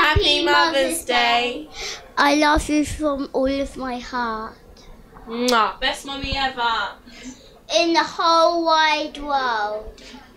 Happy Mother's Day. I love you from all of my heart. Mwah. Best mummy ever. In the whole wide world.